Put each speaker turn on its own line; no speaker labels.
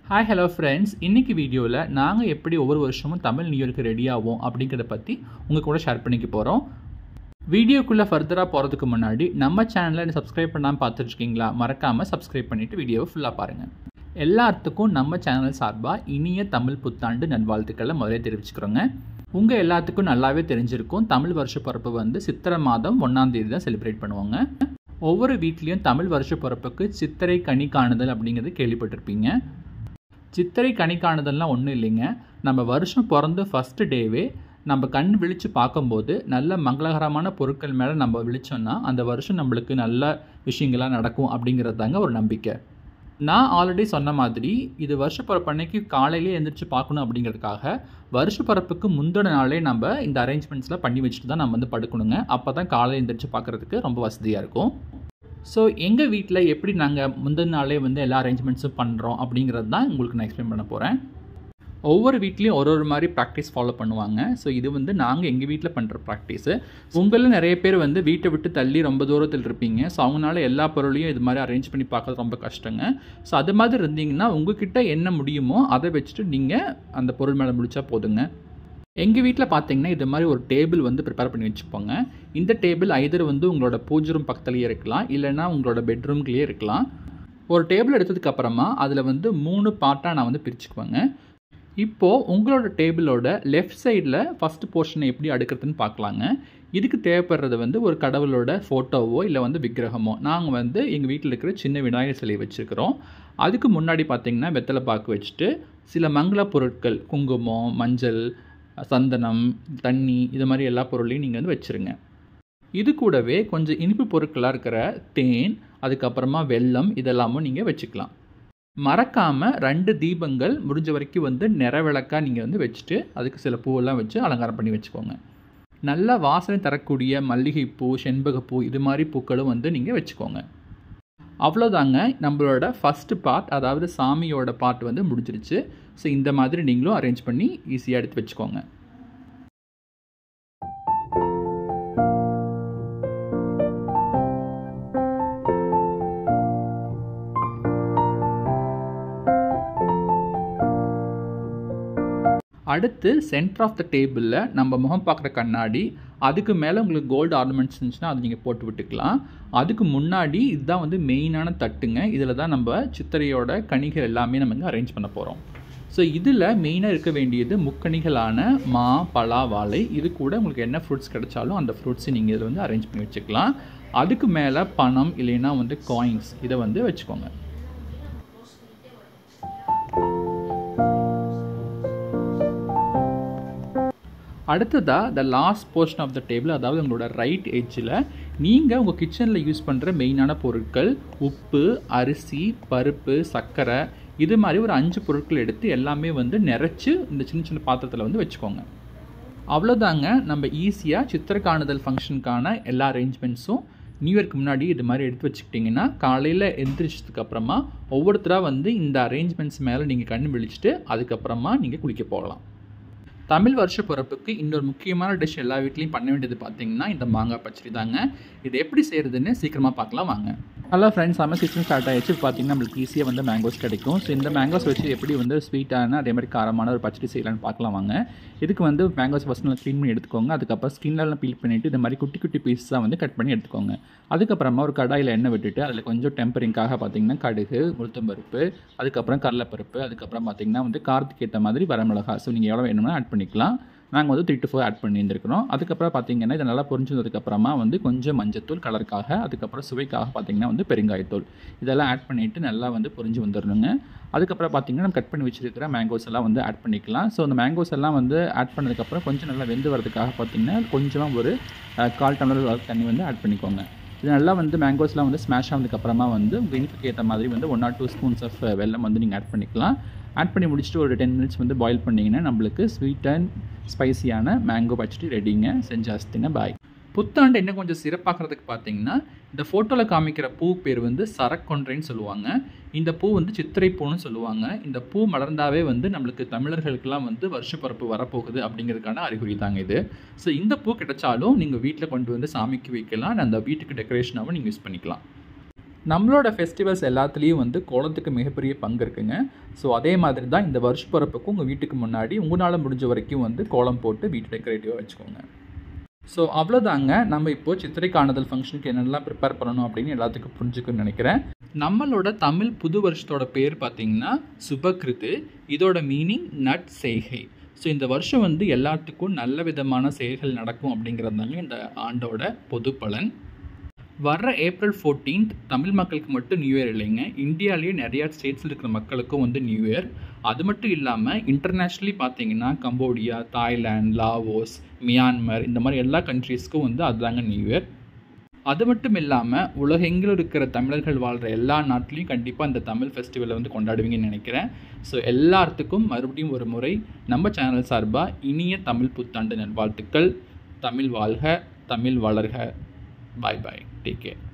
Hi hello friends, இன்றைக்கி வீடியோவில் நாங்கள் எப்படி ஒவ்வொரு வருஷமும் தமிழ் நியூ இயருக்கு ரெடி ஆகும் அப்படிங்கிறத பற்றி உங்கள் கூட ஷேர் பண்ணிக்க போகிறோம். வீடியோக்குள்ளே ஃபர்தராக போகிறதுக்கு முன்னாடி நம்ம சேனலை சப்ஸ்கிரைப் பண்ணாமல் பார்த்துட்ருக்கீங்களா? மறக்காமல் சப்ஸ்கிரைப் பண்ணிவிட்டு வீடியோவை ஃபுல்லாக பாருங்கள். எல்லாத்துக்கும் நம்ம சேனல் சார்பாக இனிய தமிழ் புத்தாண்டு நல்வாழ்த்துக்களை முதலே தெரிவிச்சுக்கிறோங்க. உங்கள் எல்லாத்துக்கும் நல்லாவே தெரிஞ்சிருக்கும், தமிழ் வருஷ பிறப்பு வந்து சித்திரை மாதம் 1ஆம் தேதி தான் செலிப்ரேட் பண்ணுவாங்க. ஒவ்வொரு வீட்லேயும் தமிழ் வருஷ பிறப்புக்கு சித்திரை கனி காணுதல் அப்படிங்கிறது கேள்விப்பட்டிருப்பீங்க. சித்திரை கனி காணுதல்லாம் ஒன்றும் இல்லைங்க, நம்ம வருஷம் பிறந்து ஃபஸ்ட்டு டேவே நம்ம கண் விழித்து பார்க்கும்போது நல்ல மங்களகரமான பொருட்கள் மேலே நம்ம விழிச்சோன்னா அந்த வருஷம் நம்மளுக்கு நல்ல விஷயங்களாக நடக்கும் அப்படிங்கிறது தாங்க ஒரு நம்பிக்கை. நான் ஆல்ரெடி சொன்ன மாதிரி இது வருஷப்பிறப்பு அன்னைக்கு காலையிலே எழுந்திரிச்சு பார்க்கணும் அப்படிங்கிறதுக்காக வருஷப்பிறப்புக்கு முந்தின நாளே நம்ம இந்த அரேஞ்ச்மெண்ட்ஸ்லாம் பண்ணி வச்சுட்டு தான் நம்ம வந்து படுக்கணுங்க. அப்போ தான் காலையில் எழுந்திரிச்சு பார்க்குறதுக்கு ரொம்ப வசதியாக இருக்கும். ஸோ எங்கள் வீட்டில் எப்படி நாங்கள் முந்தின நாளே வந்து எல்லா அரேஞ்ச்மெண்ட்ஸும் பண்ணுறோம் அப்படிங்கிறது தான் உங்களுக்கு நான் எக்ஸ்பிளைன் பண்ண போகிறேன். ஒவ்வொரு வீட்லேயும் ஒரு மாதிரி ப்ராக்டிஸ் ஃபாலோ பண்ணுவாங்க. ஸோ இது வந்து நாங்கள் எங்கள் வீட்டில் பண்ணுற ப்ராக்டிஸு. உங்களில் நிறைய பேர் வந்து வீட்டை விட்டு தள்ளி ரொம்ப தூரத்தில் இருப்பீங்க. ஸோ அவங்களால எல்லா பொருளையும் இது மாதிரி அரேஞ்ச் பண்ணி பார்க்கறது ரொம்ப கஷ்டங்க. ஸோ அது மாதிரி இருந்தீங்கன்னா உங்ககிட்ட என்ன முடியுமோ அதை வச்சுட்டு நீங்கள் அந்த பொருள் மேலே முடிச்சா போதுங்க. எங்கள் வீட்டில் பார்த்தீங்கன்னா இது மாதிரி ஒரு டேபிள் வந்து ப்ரிப்பேர் பண்ணி வச்சுப்போங்க. இந்த டேபிள் ஐதர் வந்து உங்களோட பூஜை ரூம் பக்கத்துலேயே இருக்கலாம், இல்லைனா உங்களோட பெட்ரூம்லேயே இருக்கலாம். ஒரு டேபிள் எடுத்ததுக்கு அப்புறமா அதில் வந்து 3 பார்ட்டாக நான் வந்து பிரிச்சுக்குவேங்க. இப்போது உங்களோட டேபிளோட லெஃப்ட் சைடில் ஃபஸ்ட்டு போர்ஷனை எப்படி அடுக்கிறதுன்னு பார்க்கலாங்க. இதுக்கு தேவைப்படுறது வந்து ஒரு கடவுளோட ஃபோட்டோவோ இல்லை வந்து விக்கிரகமோ. நாங்கள் வந்து எங்கள் வீட்டில் இருக்கிற சின்ன விநாயகர் சிலையை வச்சுருக்கிறோம். அதுக்கு முன்னாடி பார்த்திங்கன்னா வெத்தலை பாக்கு வச்சுட்டு சில மங்கள பொருட்கள், குங்குமம், மஞ்சள், சந்தனம், தண்ணி, இது மாதிரி எல்லா பொருளையும் நீங்கள் வந்து வச்சுருங்க. இது கூடவே கொஞ்சம் இனிப்பு பொருட்களாக இருக்கிற தேன், அதுக்கப்புறமா வெல்லம், இதெல்லாமும் நீங்கள் வச்சுக்கலாம். மறக்காமல் 2 தீபங்கள் முடிஞ்ச வரைக்கும் வந்து நிறவிளக்காக நீங்கள் வந்து வச்சுட்டு அதுக்கு சில பூவெல்லாம் வச்சு அலங்காரம் பண்ணி வச்சுக்கோங்க. நல்ல வாசனை தரக்கூடிய மல்லிகைப்பூ, செண்பகப்பூ, இது மாதிரி பூக்களும் வந்து நீங்கள் வச்சுக்கோங்க. அவ்வளோதாங்க, நம்மளோட ஃபஸ்ட்டு பார்ட், அதாவது சாமியோட பார்ட் வந்து முடிஞ்சிருச்சு. ஸோ இந்த மாதிரி நீங்களும் அரேஞ்ச் பண்ணி ஈஸியாக எடுத்து வச்சுக்கோங்க. அடுத்து சென்டர் ஆஃப் த டேபிளில் நம்ம முகம் பார்க்குற கண்ணாடி, அதுக்கு மேலே உங்களுக்கு கோல்டு ஆர்னமெண்ட்ஸ் இருந்துச்சுன்னா அது நீங்கள் போட்டு விட்டுக்கலாம். அதுக்கு முன்னாடி இதுதான் வந்து மெயினான தட்டுங்க. இதில் தான் நம்ம சித்திரையோட கனிகள் எல்லாமே நம்ம இங்கே அரேஞ்ச் பண்ண போகிறோம். ஸோ இதில் மெயினாக இருக்க வேண்டியது முக்கணிகளான மா, பலா, வாழை. இது கூட உங்களுக்கு என்ன ஃப்ரூட்ஸ் கிடைச்சாலும் அந்த ஃப்ரூட்ஸை நீங்கள் இதில் வந்து அரேஞ்ச் பண்ணி வச்சுக்கலாம். அதுக்கு மேலே பணம் இல்லைன்னா வந்து காயின்ஸ், இதை வந்து வச்சுக்கோங்க. அடுத்ததாக the last portion of the table, அதாவது உங்களோட ரைட் எட்ஜில் நீங்கள் உங்கள் கிச்சனில் யூஸ் பண்ணுற மெயினான பொருட்கள், உப்பு, அரிசி, பருப்பு, சர்க்கரை, இது மாதிரி ஒரு 5 பொருட்கள் எடுத்து எல்லாமே வந்து நிறச்சி இந்த சின்ன சின்ன பாத்திரத்தில் வந்து வச்சுக்கோங்க. அவ்வளோதாங்க, நம்ம ஈஸியாக சித்திரை காணுதல் ஃபங்க்ஷனுக்கான எல்லா அரேஞ்ச்மெண்ட்ஸும் நியூ இயர்க்கு முன்னாடி இது மாதிரி எடுத்து வச்சுக்கிட்டிங்கன்னா காலையில் எந்திரிச்சதுக்கு அப்புறமா ஒவ்வொருத்தராக வந்து இந்த அரேஞ்ச்மெண்ட்ஸ் மேலே நீங்கள் கண் விழிச்சிட்டு அதுக்கப்புறமா நீங்கள் குளிக்க போகலாம். தமிழ் வருஷ பிறப்புக்கு இன்னொரு முக்கியமான டிஷ் எல்லா வீட்லேயும் பண்ண வேண்டியது பார்த்திங்கன்னா இந்த மாங்காய் பச்சடி தாங்க. இது எப்படி செய்கிறதுன்னு சீக்கிரமாக பார்க்கலாம் வாங்க. Hello friends, summer season start ஆகிடுச்சு. பார்த்திங்கன்னா நம்மளுக்கு ஈஸியாக வந்து மேங்கோஸ் கிடைக்கும். ஸோ இந்த மேங்கோஸ் வச்சு எப்படி வந்து ஸ்வீட்டான அதே மாதிரி காரமான ஒரு பச்சடி செய்யலான்னு பார்க்கலாம் வாங்க. இதுக்கு வந்து மேங்கோஸ் ஃபஸ்ட் நல்லா க்ளீன் பண்ணி எடுத்துக்கோங்க. அதுக்கப்புறம் ஸ்கின்லாம் பீல் பண்ணிவிட்டு இந்த மாதிரி குட்டி குட்டி பீஸாக வந்து கட் பண்ணி எடுத்துக்கோங்க. அதுக்கப்புறமா ஒரு கடாயில் எண்ணெய் விட்டுட்டு அதில் கொஞ்சம் டெம்பரிங்காக பார்த்திங்கன்னா கடுகு, உளுத்தம்பருப்பு, அதுக்கப்புறம் கடலைப்பருப்பு, அதுக்கப்புறம் பார்த்திங்கன்னா வந்து காரத்துக்கு ஏற்ற மாதிரி வரமிளகா. ஸோ நீங்கள் எவ்வளோ வேணும்னா ஆட் பண்ணிக்கலாம். நாங்கள் வந்து 3 to 4 ஆட் பண்ணியிருந்துருக்கிறோம். அதுக்கப்புறம் பார்த்திங்கன்னா இதை நல்லா பொரிஞ்சதுக்கப்புறமா வந்து கொஞ்சம் மஞ்சத்தூள் கலருக்காக, அதுக்கப்புறம் சுவைக்காக பார்த்திங்கன்னா வந்து பெருங்காயத்தூள், இதெல்லாம் ஆட் பண்ணிவிட்டு நல்லா வந்து பொரிஞ்சு வந்துடணுங்க. அதுக்கப்புறம் பார்த்திங்கன்னா நம்ம கட் பண்ணி வச்சுருக்கிற மேங்கோஸ் எல்லாம் வந்து ஆட் பண்ணிக்கலாம். ஸோ அந்த மேங்கோஸ் எல்லாம் வந்து ஆட் பண்ணதுக்கப்புறம் கொஞ்சம் நல்லா வெந்து வரதுக்காக பார்த்திங்கன்னா கொஞ்சமாக ஒரு 1/4 டம்ளர் தண்ணி வந்து ஆட் பண்ணிக்கோங்க. இது நல்லா வந்து மேங்கோஸ்லாம் வந்து ஸ்மாஷ் ஆனதுக்கப்புறமா வந்து உங்கள் இனிப்புக்கு ஏற்ற மாதிரி வந்து 1 or 2 ஸ்பூன்ஸ் ஆஃப் வெல்லம் வந்து நீங்கள் ஆட் பண்ணிக்கலாம். ஆட் பண்ணி முடிச்சுட்டு ஒரு 10 minutes வந்து பாயில் பண்ணிங்கன்னா நம்மளுக்கு ஸ்வீட் அண்ட் ஸ்பைசியான மேங்கோ பச்சடி ரெடிங்க. செஞ்சாச்சுங்க. பாய். புத்தாண்டு இன்னும் கொஞ்சம் சிறப்பாக்கிறதுக்கு பார்த்தீங்கன்னா இந்த ஃபோட்டோவில் காமிக்கிற பூ பேர் வந்து சரக்கொன்றைன்னு சொல்லுவாங்க. இந்த பூ வந்து சித்திரை பூன்னு சொல்லுவாங்க. இந்த பூ மலர்ந்தாவே வந்து நம்மளுக்கு தமிழர்களுக்கெல்லாம் வந்து வருஷப்பிறப்பு வரப்போகுது அப்படிங்கிறதுக்கான அறிகுறி தாங்க இது. ஸோ இந்த பூ கிடைச்சாலும் நீங்கள் வீட்டில் கொண்டு வந்து சாமிக்கு வைக்கலாம். அந்த வீட்டுக்கு டெக்கரேஷனாகவும் நீங்கள் யூஸ் பண்ணிக்கலாம். நம்மளோட ஃபெஸ்டிவல்ஸ் எல்லாத்துலேயும் வந்து கோலத்துக்கு மிகப்பெரிய பங்கு இருக்குங்க. ஸோ அதே மாதிரி தான் இந்த வருஷ பிறப்புக்கும் உங்கள் வீட்டுக்கு முன்னாடி உங்களால் முடிஞ்ச வரைக்கும் வந்து கோலம் போட்டு வீட்டு டெக்கரேட்டிவாக வச்சுக்கோங்க. ஸோ அவ்வளோதாங்க. நம்ம இப்போது சித்திரை காணுதல் ஃபங்க்ஷனுக்கு என்னென்னலாம் ப்ரிப்பேர் பண்ணணும் அப்படின்னு எல்லாத்துக்கும் புரிஞ்சுக்கணும்னு நினைக்கிறேன். நம்மளோட தமிழ் புது வருஷத்தோட பேர் பார்த்திங்கன்னா சுபகிருது. இதோட மீனிங் நற்செய்கை. ஸோ இந்த வருஷம் வந்து எல்லாத்துக்கும் நல்ல விதமான செயல்கள் நடக்கும் அப்படிங்கிறது தாங்க இந்த ஆண்டோட பொது பலன். வர்ற April 14th தமிழ் மக்களுக்கு மட்டும் நியூ இயர் இல்லைங்க, இந்தியாவிலேயே நிறையா ஸ்டேட்ஸில் இருக்கிற மக்களுக்கும் வந்து நியூ இயர். அது மட்டும் இல்லாமல் இன்டர்நேஷ்னலி பார்த்தீங்கன்னா கம்போடியா, தாய்லாந்து, லாவோஸ், மியான்மர் இந்த மாதிரி எல்லா கண்ட்ரீஸ்க்கும் வந்து அதுதாங்க நியூ இயர். அது மட்டும் இல்லாமல் உலகெங்கிலும் இருக்கிற தமிழர்கள் வாழ்கிற எல்லா நாட்டிலையும் கண்டிப்பாக இந்த தமிழ் ஃபெஸ்டிவலை வந்து கொண்டாடுவீங்கன்னு நினைக்கிறேன். ஸோ எல்லாத்துக்கும் மறுபடியும் ஒரு முறை நம்ம சேனல் சார்பாக இனிய தமிழ் புத்தாண்டு நல்வாழ்த்துக்கள். தமிழ் வாழ்க, தமிழ் வளர்க. Bye bye, take care.